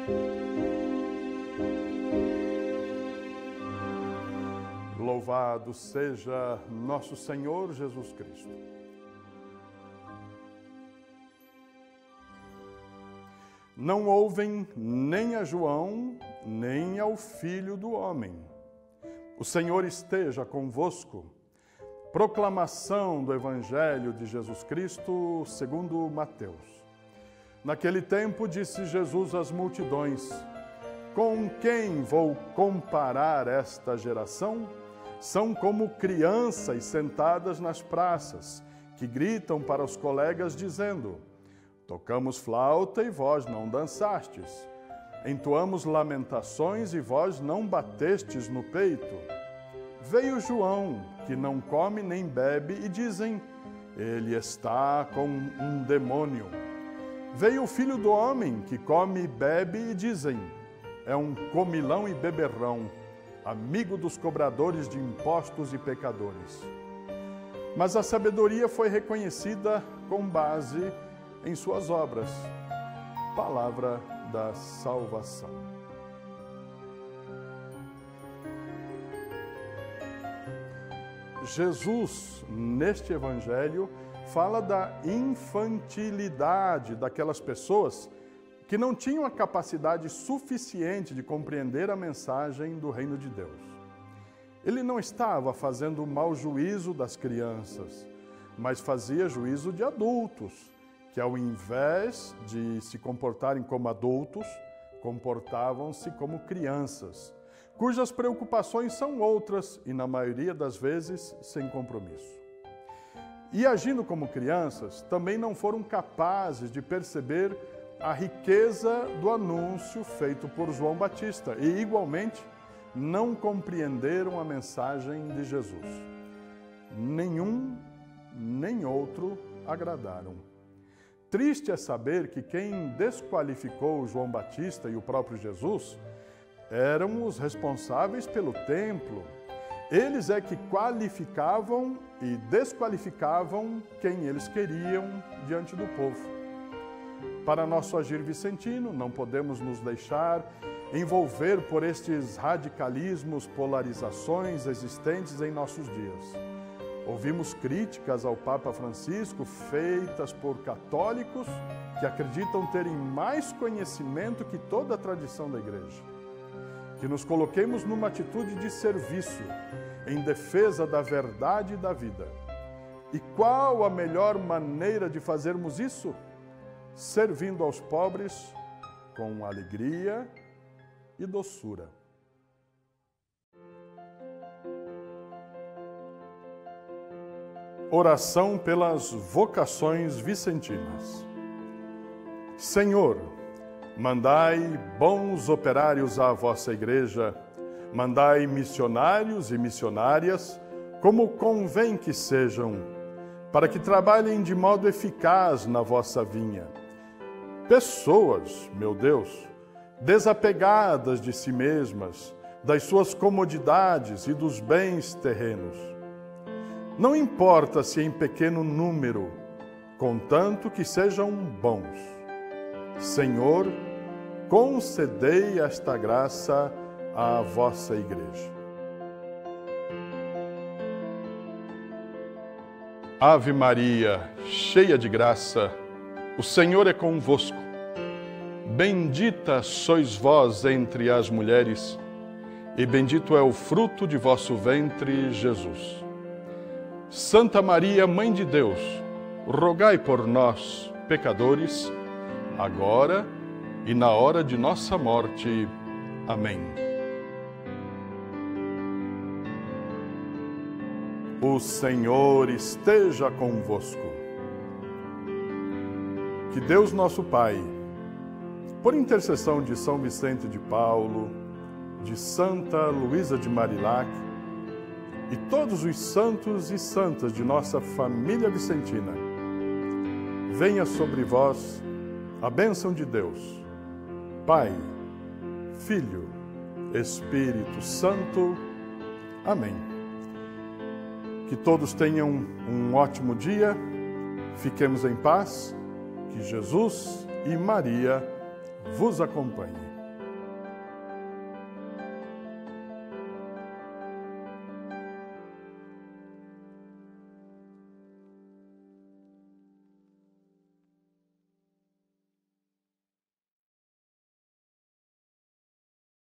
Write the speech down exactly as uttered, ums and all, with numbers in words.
Louvado seja nosso Senhor Jesus Cristo. Não ouvem nem a João, nem ao Filho do Homem. O Senhor esteja convosco. Proclamação do Evangelho de Jesus Cristo segundo Mateus. Naquele tempo disse Jesus às multidões: com quem vou comparar esta geração? São como crianças sentadas nas praças, que gritam para os colegas dizendo: tocamos flauta e vós não dançastes. Entoamos lamentações e vós não batestes no peito. Veio João, que não come nem bebe, e dizem: ele está com um demônio. Veio o Filho do Homem, que come e bebe, e dizem: é um comilão e beberrão, amigo dos cobradores de impostos e pecadores. Mas a sabedoria foi reconhecida com base em suas obras. Palavra da salvação. Jesus, neste Evangelho, fala da infantilidade daquelas pessoas que não tinham a capacidade suficiente de compreender a mensagem do reino de Deus. Ele não estava fazendo mau juízo das crianças, mas fazia juízo de adultos, que ao invés de se comportarem como adultos, comportavam-se como crianças, cujas preocupações são outras e, na maioria das vezes, sem compromisso. E agindo como crianças, também não foram capazes de perceber a riqueza do anúncio feito por João Batista e, igualmente, não compreenderam a mensagem de Jesus. Nenhum nem outro agradaram. Triste é saber que quem desqualificou João Batista e o próprio Jesus eram os responsáveis pelo templo. Eles é que qualificavam e desqualificavam quem eles queriam diante do povo. Para nosso agir vicentino, não podemos nos deixar envolver por estes radicalismos, polarizações existentes em nossos dias. Ouvimos críticas ao Papa Francisco feitas por católicos que acreditam terem mais conhecimento que toda a tradição da Igreja. Que nos coloquemos numa atitude de serviço, em defesa da verdade e da vida. E qual a melhor maneira de fazermos isso? Servindo aos pobres com alegria e doçura. Oração pelas vocações vicentinas. Senhor, mandai bons operários à vossa Igreja, mandai missionários e missionárias, como convém que sejam, para que trabalhem de modo eficaz na vossa vinha. Pessoas, meu Deus, desapegadas de si mesmas, das suas comodidades e dos bens terrenos. Não importa se em pequeno número, contanto que sejam bons. Senhor, concedei esta graça à vossa Igreja. Ave Maria, cheia de graça, o Senhor é convosco. Bendita sois vós entre as mulheres, e bendito é o fruto de vosso ventre, Jesus. Santa Maria, Mãe de Deus, rogai por nós, pecadores, agora e na hora de nossa morte. Amém. O Senhor esteja convosco. Que Deus nosso Pai, por intercessão de São Vicente de Paulo, de Santa Luísa de Marilac e todos os santos e santas de nossa família vicentina, venha sobre vós a bênção de Deus, Pai, Filho, Espírito Santo. Amém. Que todos tenham um ótimo dia, fiquemos em paz, que Jesus e Maria vos acompanhem.